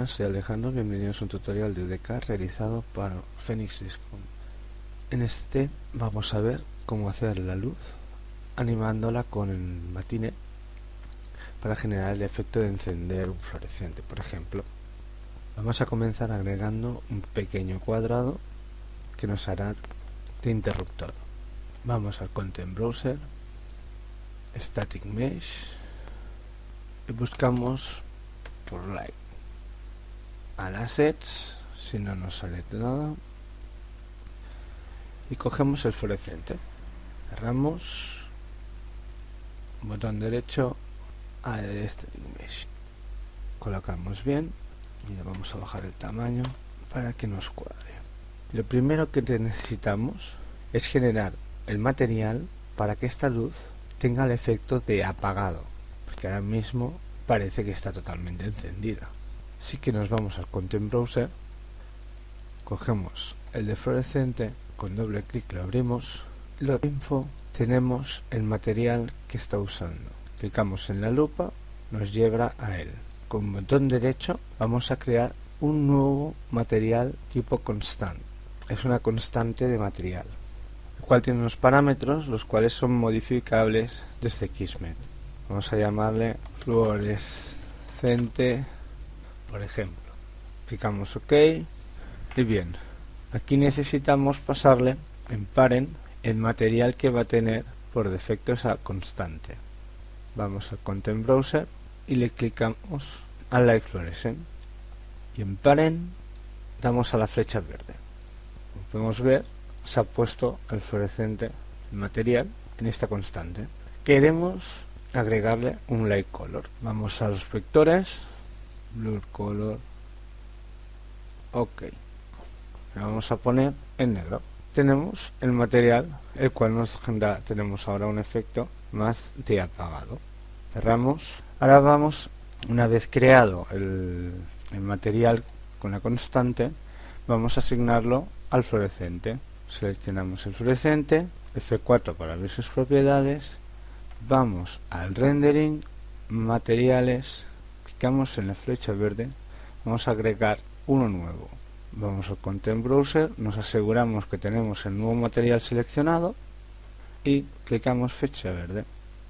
buenas, soy Alejandro, bienvenidos a un tutorial de UDK realizado para Phoenix Discom. En este vamos a ver cómo hacer la luz animándola con el Matine para generar el efecto de encender un fluorescente. Por ejemplo, vamos a comenzar agregando un pequeño cuadrado que nos hará de interruptor. Vamos al Content Browser, Static Mesh y buscamos por Light. Al Assets, si no nos sale nada, y cogemos el fluorescente, cerramos, botón derecho a Static Mesh, colocamos bien y le vamos a bajar el tamaño para que nos cuadre. Lo primero que necesitamos es generar el material para que esta luz tenga el efecto de apagado, porque ahora mismo parece que está totalmente encendida. Así que nos vamos al Content Browser, cogemos el de fluorescente, con doble clic lo abrimos, la info, tenemos el material que está usando, clicamos en la lupa, nos lleva a él. Con botón derecho vamos a crear un nuevo material tipo constante, es una constante de material, el cual tiene unos parámetros los cuales son modificables desde Kismet. Vamos a llamarle fluorescente, por ejemplo. Clicamos OK y bien, aquí necesitamos pasarle en parent el material que va a tener por defecto esa constante. Vamos al Content Browser y le clicamos a Light Fluorescent y en parent damos a la flecha verde. Como podemos ver, se ha puesto el fluorescente, el material, en esta constante. Queremos agregarle un light color. Vamos a los vectores, blur color, OK, le vamos a poner en negro. Tenemos el material, el cual nos genera, tenemos ahora un efecto más de apagado. Cerramos. Ahora vamos, una vez creado el material con la constante, vamos a asignarlo al fluorescente. Seleccionamos el fluorescente, F4 para ver sus propiedades, vamos al rendering, materiales, clicamos en la flecha verde, vamos a agregar uno nuevo. Vamos al Content Browser, nos aseguramos que tenemos el nuevo material seleccionado y clicamos flecha verde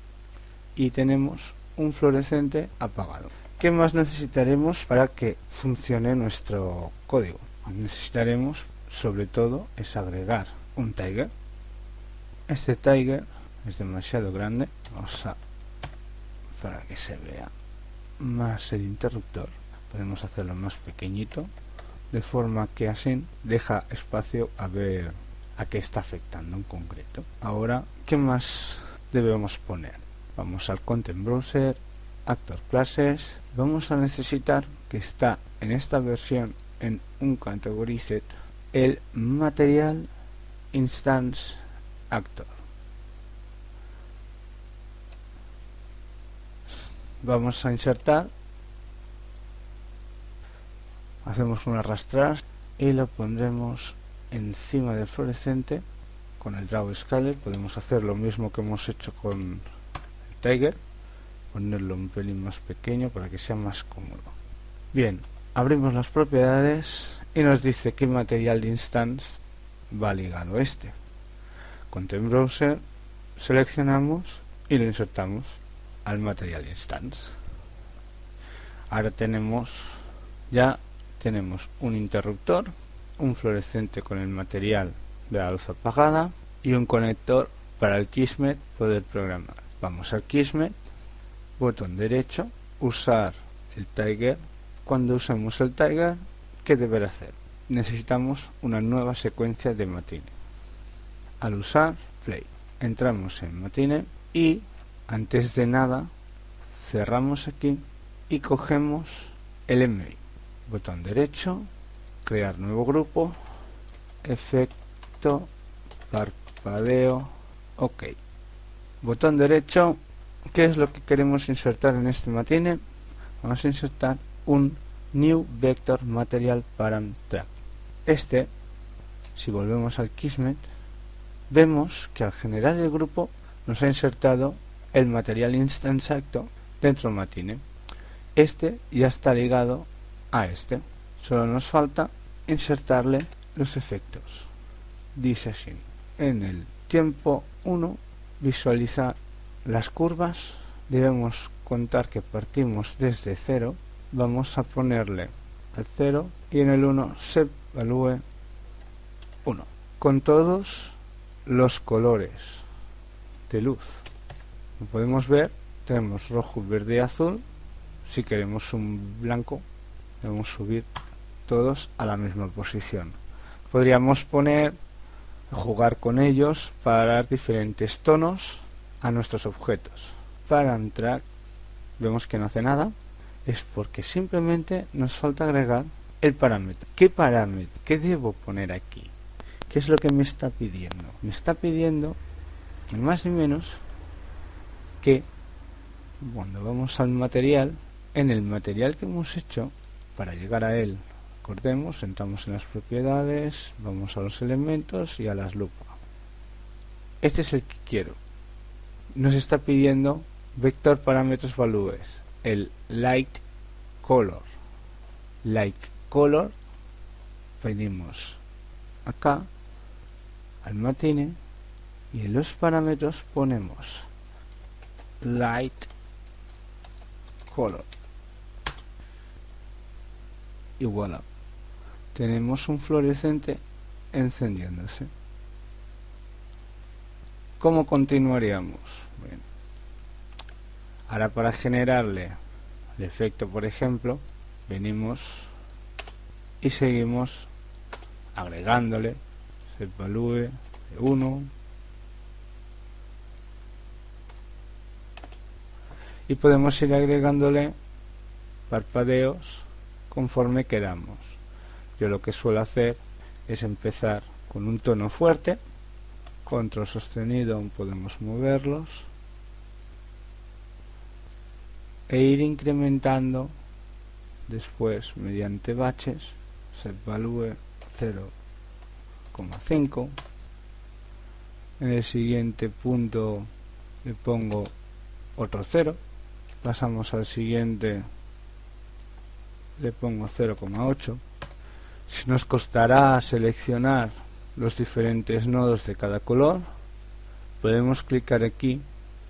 y tenemos un fluorescente apagado. ¿Qué más necesitaremos para que funcione nuestro código? Necesitaremos sobre todo es agregar un tiger. Este tiger es demasiado grande, vamos a, para que se vea más el interruptor, podemos hacerlo más pequeñito, de forma que así deja espacio a ver a qué está afectando en concreto. Ahora, ¿qué más debemos poner? Vamos al Content Browser, Actor Classes, vamos a necesitar que está en esta versión en un Category Set el Material Instance Actor. Vamos a insertar, hacemos un arrastrar y lo pondremos encima del fluorescente con el Draw Scale. Podemos hacer lo mismo que hemos hecho con el Tiger, ponerlo un pelín más pequeño para que sea más cómodo. Bien, abrimos las propiedades y nos dice qué material de instance va ligado a este. Content Browser, seleccionamos y lo insertamos al material instance. Ahora tenemos un interruptor, un fluorescente con el material de la luz apagada y un conector para el Kismet poder programar. Vamos al Kismet, botón derecho, usar el Tiger. Cuando usemos el Tiger, ¿qué deberá hacer? Necesitamos una nueva secuencia de Matine. Al usar Play, entramos en Matine y antes de nada cerramos aquí y cogemos el MI. Botón derecho, crear nuevo grupo, efecto, parpadeo, OK. Botón derecho, ¿qué es lo que queremos insertar en este Matine? Vamos a insertar un New Vector Material Param Track. Si volvemos al Kismet, vemos que al generar el grupo nos ha insertado el material instance acto dentro del Matine. Ya está ligado a este. Solo nos falta insertarle los efectos. Dice así: en el tiempo 1 visualizar las curvas. Debemos contar que partimos desde 0. Vamos a ponerle al 0 y en el 1 se evalúe 1 con todos los colores de luz. Como podemos ver, tenemos rojo, verde y azul. Si queremos un blanco, debemos subir todos a la misma posición. Podríamos jugar con ellos para dar diferentes tonos a nuestros objetos. Para entrar, vemos que no hace nada. Es porque simplemente nos falta agregar el parámetro. ¿Qué parámetro? ¿Qué debo poner aquí? ¿Qué es lo que me está pidiendo? Me está pidiendo, ni más ni menos, que cuando vamos al material, en el material que hemos hecho, para llegar a él, recordemos, entramos en las propiedades, vamos a los elementos y a las lupas. Este es el que quiero. Nos está pidiendo vector parámetros valúes, el light color. Light color, venimos acá al matine y en los parámetros ponemos light color y voilà, tenemos un fluorescente encendiéndose. ¿Cómo continuaríamos? Bien. Ahora, para generarle el efecto, por ejemplo, venimos y seguimos agregándole, se evalúe de 1 y podemos ir agregándole parpadeos conforme queramos. Yo lo que suelo hacer es empezar con un tono fuerte, control sostenido, podemos moverlos e ir incrementando después mediante baches. Se evalúe 0,5. En el siguiente punto le pongo otro 0. Pasamos al siguiente, le pongo 0,8. Si nos costará seleccionar los diferentes nodos de cada color, podemos clicar aquí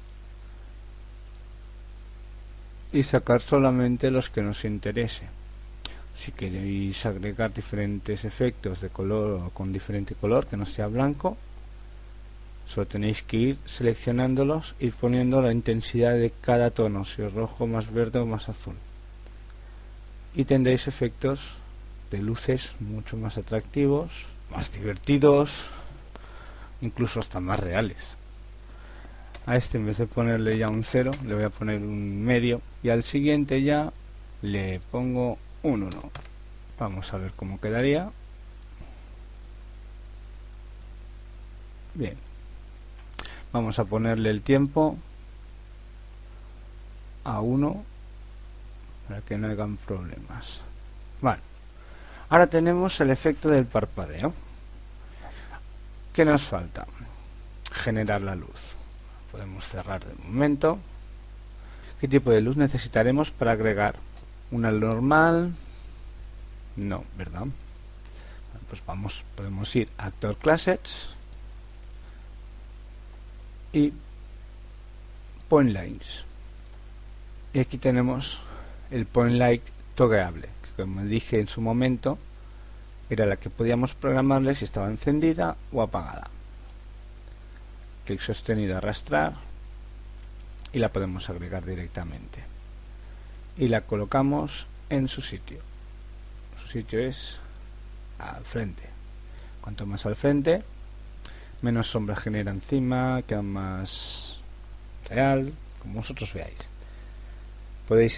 y sacar solamente los que nos interese. Si queréis agregar diferentes efectos de color o con diferente color que no sea blanco, solo tenéis que ir seleccionándolos y poniendo la intensidad de cada tono, si es rojo, más verde o más azul, y tendréis efectos de luces mucho más atractivos, más divertidos, incluso hasta más reales. A este, en vez de ponerle ya un 0, le voy a poner un medio, y al siguiente ya le pongo un 1. Vamos a ver cómo quedaría. Bien, vamos a ponerle el tiempo a 1 para que no hagan problemas. Vale, ahora tenemos el efecto del parpadeo. ¿Qué nos falta? Generar la luz. Podemos cerrar de momento. ¿Qué tipo de luz necesitaremos para agregar? ¿Una normal? No, ¿verdad? Pues podemos ir a Actor Classes y Point Lines. Y aquí tenemos el Point Light toggleable, que, como dije en su momento, era la que podíamos programarle si estaba encendida o apagada. Clic sostenido, arrastrar, y la podemos agregar directamente. Y la colocamos en su sitio. Su sitio es al frente. Cuanto más al frente, menos sombra genera encima, queda más real, como vosotros veáis. Podéis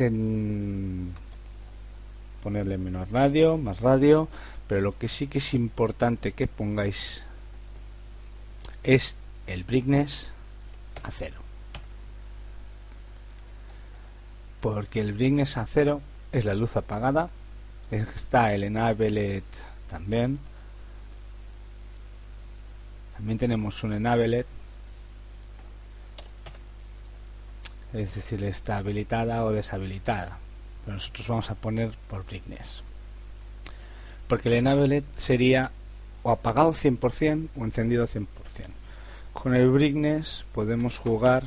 ponerle menos radio, más radio, pero lo que sí que es importante que pongáis es el brightness a 0, porque el brightness a 0 es la luz apagada. Está el enabled también tenemos un enabled, es decir, está habilitada o deshabilitada. pero nosotros vamos a poner por brightness, porque el enable sería o apagado 100% o encendido 100%. Con el brightness podemos jugar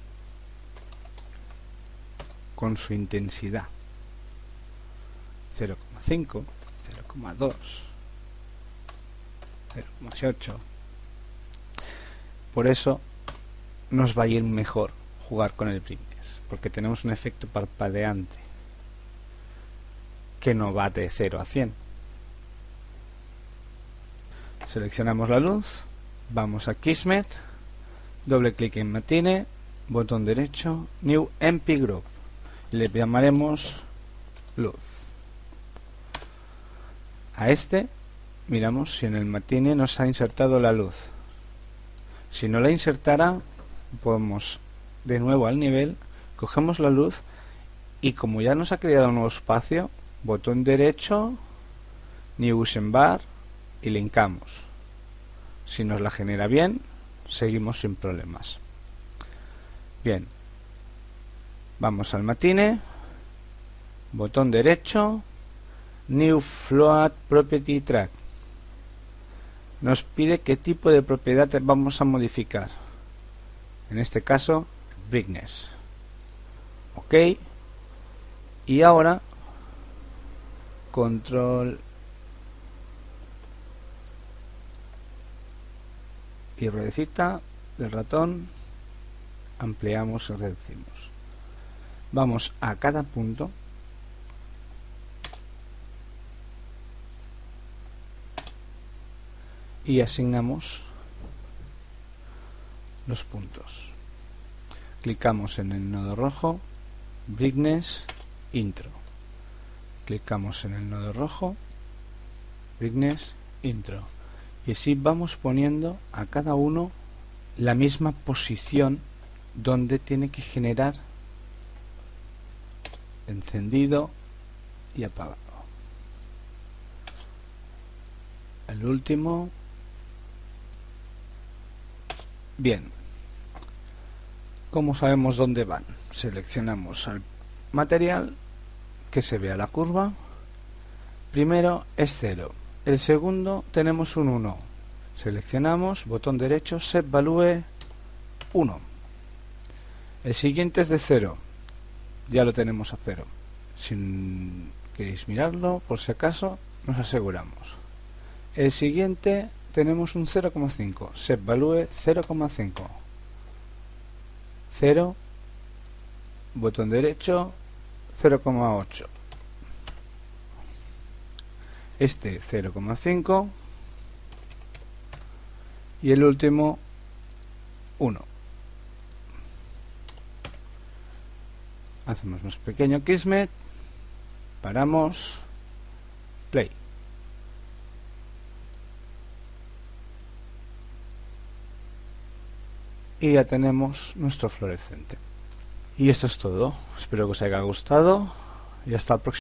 con su intensidad, 0,5, 0,2, 0,8. Por eso nos va a ir mejor jugar con el brightness, porque tenemos un efecto parpadeante que no va de 0 a 100. Seleccionamos la luz, vamos a Kismet, doble clic en Matine, botón derecho, New MP Group, y le llamaremos luz. A este miramos si en el Matine nos ha insertado la luz. Si no la insertara, podemos de nuevo al nivel, cogemos la luz y como ya nos ha creado un nuevo espacio, botón derecho, New Usen Bar y linkamos. Si nos la genera bien, seguimos sin problemas. Bien, vamos al Matine, botón derecho, New Float Property Track. Nos pide qué tipo de propiedad vamos a modificar. En este caso, brightness. Ok. Y ahora, control y ruedecita del ratón, ampliamos y reducimos. Vamos a cada punto y asignamos los puntos. Clicamos en el nodo rojo, brightness, intro. Clicamos en el nodo rojo, brightness, intro. Y así vamos poniendo a cada uno la misma posición donde tiene que generar encendido y apagado. El último. Bien, ¿cómo sabemos dónde van? Seleccionamos el material, que se vea la curva. Primero es 0, el segundo tenemos un 1. Seleccionamos, botón derecho, Set Value 1. El siguiente es de 0, ya lo tenemos a 0. Si queréis mirarlo, por si acaso, nos aseguramos. El siguiente tenemos un 0,5, Set Value 0,5. 0, botón derecho, 0,8. Este 0,5 y el último 1. Hacemos más pequeño Kismet, paramos, play. Y ya tenemos nuestro fluorescente. Y esto es todo. Espero que os haya gustado y hasta el próximo.